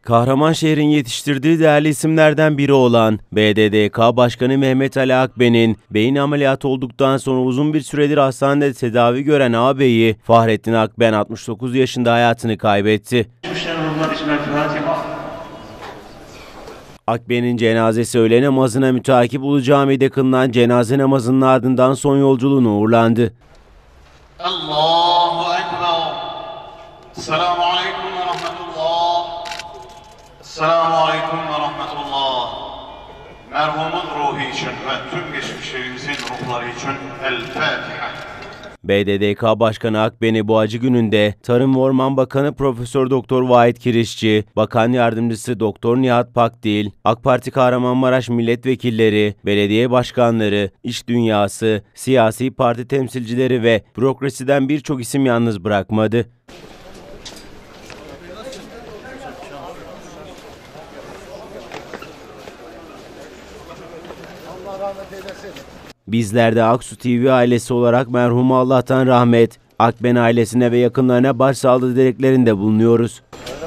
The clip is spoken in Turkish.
Kahramanşehir'in yetiştirdiği değerli isimlerden biri olan BDDK Başkanı Mehmet Ali Akben'in beyin ameliyatı olduktan sonra uzun bir süredir hastanede tedavi gören ağabeyi Fahrettin Akben 69 yaşında hayatını kaybetti. Akben'in cenazesi öğle namazına müteakip Ulu Cami'de kılınan cenaze namazının ardından son yolculuğuna uğurlandı. Allahu Ekber. Selamun Aleyküm ve Rahmetullah. Selamun Aleyküm ve Rahmetullah. Merhumun ruhu için ve tüm geçmişlerimizin ruhları için El Fatiha. BDDK Başkanı Akben'i bu acı gününde Tarım ve Orman Bakanı Profesör Doktor Vahit Kirişçi, Bakan Yardımcısı Doktor Nihat Pakdil, AK Parti Kahramanmaraş milletvekilleri, belediye başkanları, iş dünyası, siyasi parti temsilcileri ve bürokrasiden birçok isim yalnız bırakmadı. Bizler de Aksu TV ailesi olarak merhumu Allah'tan rahmet, Akben ailesine ve yakınlarına başsağlığı dileklerinde bulunuyoruz.